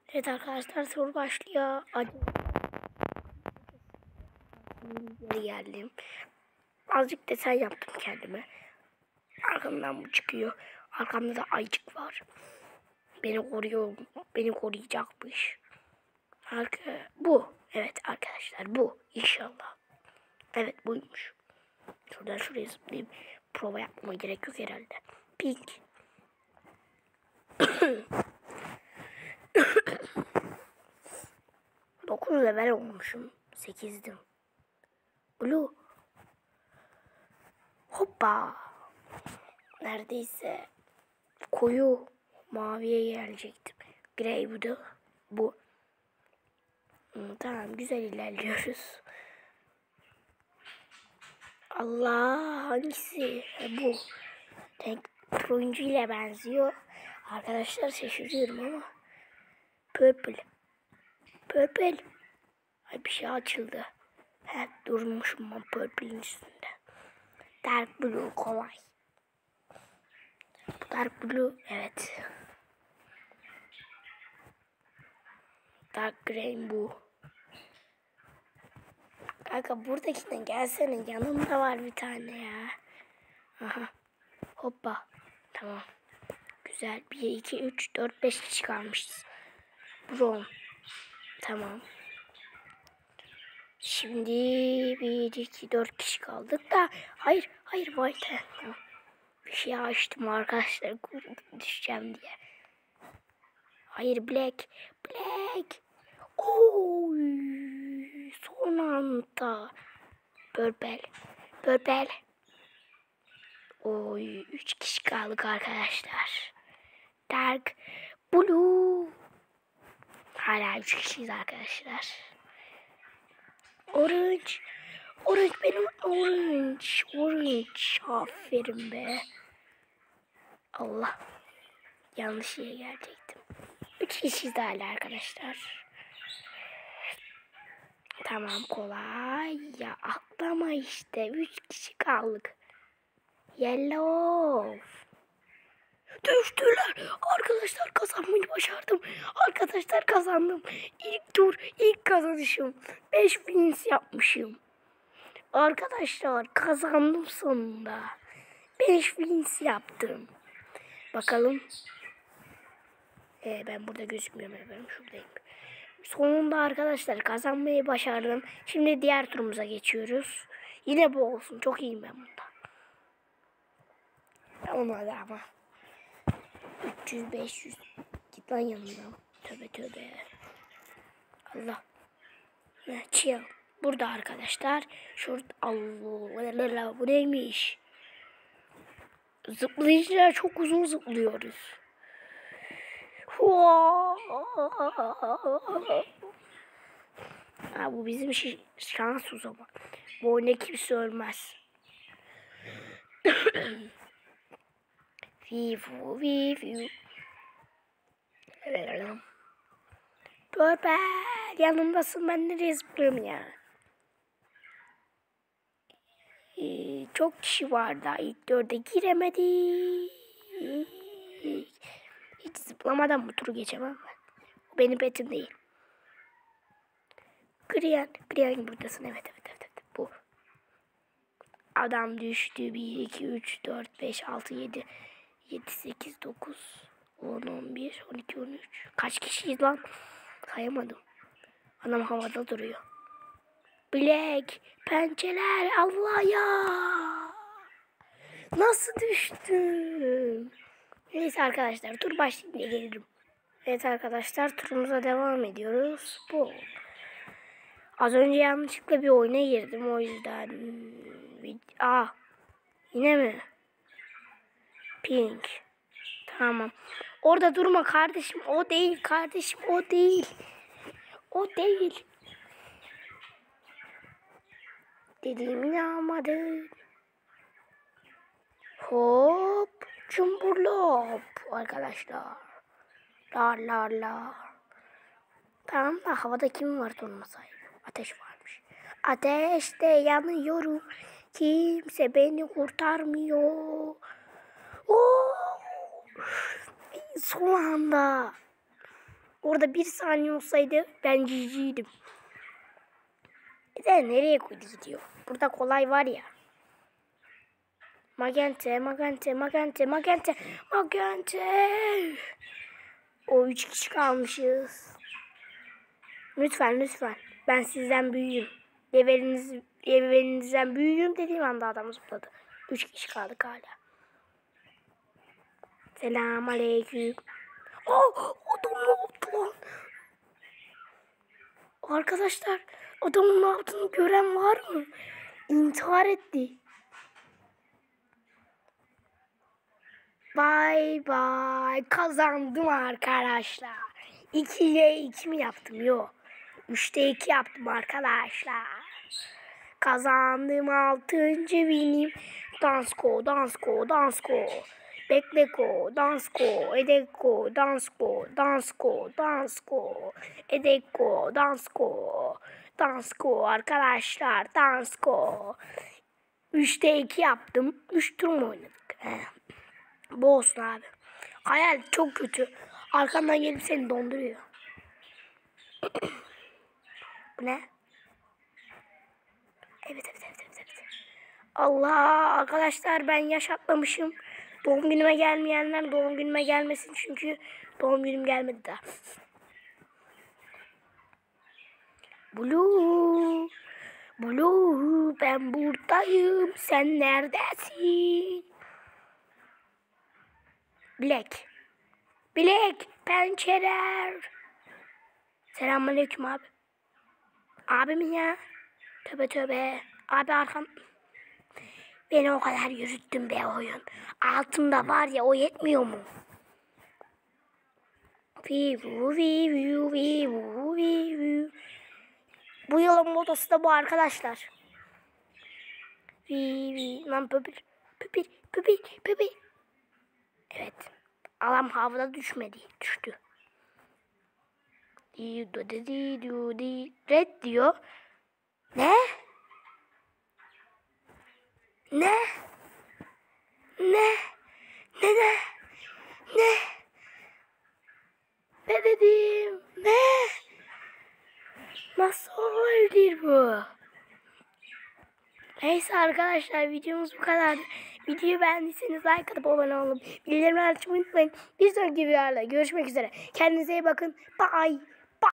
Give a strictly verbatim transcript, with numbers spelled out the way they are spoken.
Evet arkadaşlar, soru başlıyor. Acı geldim. Azıcık desen yaptım kendime. Arkamdan bu çıkıyor. Arkamda da ayıcık var. Beni koruyor. Beni koruyacakmış. Arka, bu. Evet arkadaşlar, bu. İnşallah. Evet, buymuş. Şuradan şuraya zıplayayım. Prova yapmama gerek yok herhalde. Pink. dokuz level olmuşum. sekizdim. Blue. Hoppa. Neredeyse koyu maviye gelecektim. Grey bu da. Bu. Hmm, tamam, güzel ilerliyoruz. Allah, hangisi? Ha, bu. Renk turuncu ile benziyor. Arkadaşlar şaşırıyorum ama. Purple. Purple. Ay, bir şey açıldı. He, durmuşum ben purple'in üstünde. Dark blue kolay. Dark blue, evet. Dark grey bu. Kanka buradakinden gelsene, yanımda var bir tane ya. Aha. Hoppa. Tamam. Güzel. bir, iki, üç, dört, beş kişi kalmışız. Brown. Tamam. Şimdi bir, iki, dört kişi kaldık da. Hayır. Hayır. White. Tamam. Bir şey açtım arkadaşlar. Düşeceğim diye. Hayır. Black. Black. Oy. Son anda. Purple. Purple. Oy. Üç kişi kaldık arkadaşlar. Dark blue. Hala üç kişiyiz arkadaşlar. Orange. Orange benim orange. Orange. Aferin be. Allah. Yanlış yere gelecektim. üç kişiyiz hala arkadaşlar. Tamam, kolay. Ya atlama işte. üç kişi kaldık. Yellow. Düştüler. Arkadaşlar, kazanmayı başardım. Arkadaşlar, kazandım. İlk tur, ilk kazanışım. beş wins yapmışım. Arkadaşlar, kazandım sonunda. beş wins yaptım. Bakalım. Ee, ben burada gözükmüyorum. Ben şuradayım. Sonunda arkadaşlar kazanmayı başardım. Şimdi diğer turumuza geçiyoruz. Yine bu olsun. Çok iyiyim ben bunda. Olmadı ama. üç yüz beş yüz. Git lan yanımdan. Tövbe tövbe. Allah. Chill. Burada arkadaşlar. Şurada. Allah. Bu neymiş? Zıplayıcılar, çok uzun zıplıyoruz. Ha, bu bizim şans o zaman. Bu oyunda kimse ölmez. Vivu vivu. Purple, yanımdasın, ben nereye zıplıyorum ya? Ee, çok kişi var da ilk dörde giremedik. Hiç zıplamadan bu turu geçemem ben. Bu benim petim değil. Grian, Grian buradasın, evet evet evet, evet. Bu. Adam düştü. bir, iki, üç, dört, beş, altı, yedi, yedi, sekiz, dokuz, on, on bir, on iki, on üç. Kaç kişiyiz lan? Sayamadım. Adam havada duruyor. Black, pençeler, Allah ya. Nasıl düştüm? Neyse arkadaşlar, tur başlayınca gelirim. Evet arkadaşlar, turumuza devam ediyoruz. Bu. Az önce yanlışlıkla bir oyuna girdim, o yüzden. Aa, yine mi? Pink. Tamam. Orada durma kardeşim. O değil kardeşim. O değil. O değil. Dediğimi yapmadı. Hop. Cumburlop. Arkadaşlar. La la la. Tamam da havada kim var donma sahibi? Ateş varmış. Ateşte yanıyorum. Kimse beni kurtarmıyor. Oo. Son anda. Orada bir saniye olsaydı ben ciciydim. Bir de nereye koydu gidiyor? Burada kolay var ya. Magente, magente, magente, magente, magente. O üç kişi kalmışız. Lütfen, lütfen. Ben sizden büyüğüm. Leveliniz, levelinizden büyüğüm dediğim anda adam zıpladı. Üç kişi kaldık hala. Selam aleyküm. Oh, adam ne yaptı lan? Arkadaşlar, adamın ne yaptığını gören var mı? İntihar etti. Bay bay. Kazandım arkadaşlar. ikiye iki mi yaptım? Yok. üçte iki yaptım arkadaşlar. Kazandım altıncı vinim. Dansko, dansko, dansko. Bekleko, dansko, edeko, dansko, dansko, dansko. Edeko, dansko. Dansko arkadaşlar, dansko. üçte iki yaptım. üç tur mu oynadık? Bu olsun abi. Hayal çok kötü. Arkamdan gelip seni donduruyor. Bu ne? Evet, evet, evet, evet, evet. Allah arkadaşlar, ben yaş atlamışım. Doğum günüme gelmeyenler doğum günüme gelmesin, çünkü doğum günüm gelmedi daha. Blue, Blue, ben buradayım. Sen neredesin? Black, Black, pençeler. Selamünaleyküm abi. Abi mi ya? Tövbe tövbe. Abi arkam. Beni o kadar yürüttün be oyun. Altımda var ya, o yetmiyor mu? Vivu vivu vivu vivu. Bu yılın motosu da bu arkadaşlar. Vivi. Lan pöpür. Pöpür. Pöpür. Pöpür. Evet. Alam havada düşmedi. Düştü. Red diyor. Ne? Ne? Ne? Ne ne? Ne? Ne dedim? Ne? Nasıl olabilir bu? Neyse arkadaşlar, videomuz bu kadar. Videoyu beğendiyseniz like atıp abone olup bildirimleri açmayı unutmayın. Bir sonraki videolarda görüşmek üzere. Kendinize iyi bakın. Bye.